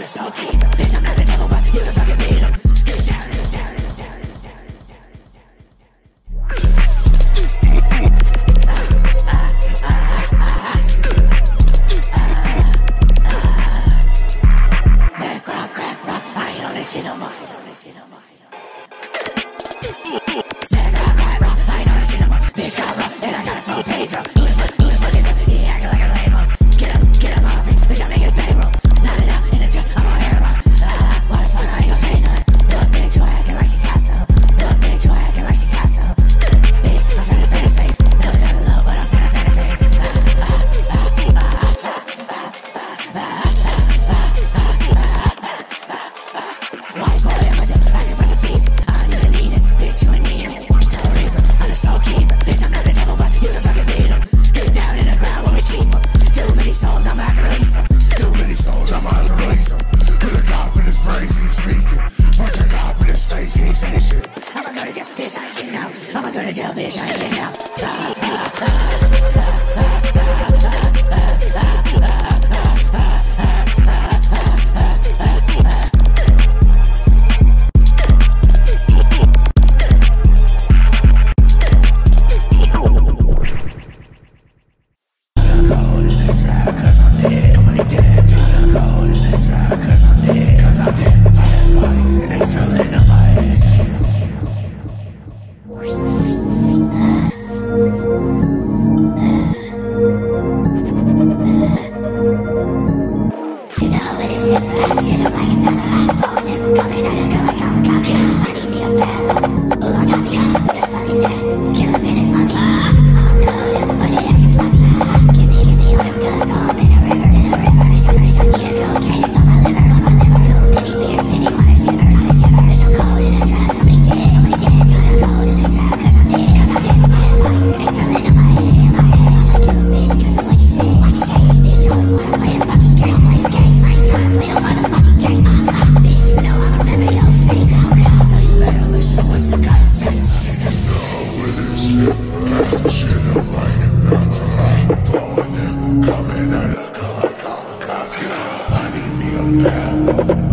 assault me. Bitch, I'm not the devil, but you can fucking beat him. I ain't on this shit no more. Bitch got rough, and I got a full page up. Who the fuck is it? He acting like a lame-o. Get him off me, bitch, I'm making payroll. Not it out in the jet, I'm on air. What the fuck, I ain't gon' say nothing. Little bitch, you acting like she got some. Little bitch, you acting like she got some. Bitch, I'm trying to paint a face. Little down the low, but I'm trying to paint a face. White boy, I'm a dip, asking for the thief. I don't even need it, bitch, you ain't need it. Tell the reaper, I'm the soul keeper. Bitch, I'm not the devil, but you can fucking beat him. Get down in the ground when we keep him. Too many souls, I'm about to release him. Too many souls, I'm about to release him. Put a cop in his brains, he ain't speaking. Put a cop in his face, he ain't saying shit. I'ma go to jail, bitch, I ain't getting out. I'ma go to jail, bitch, I ain't getting out. I need me a bad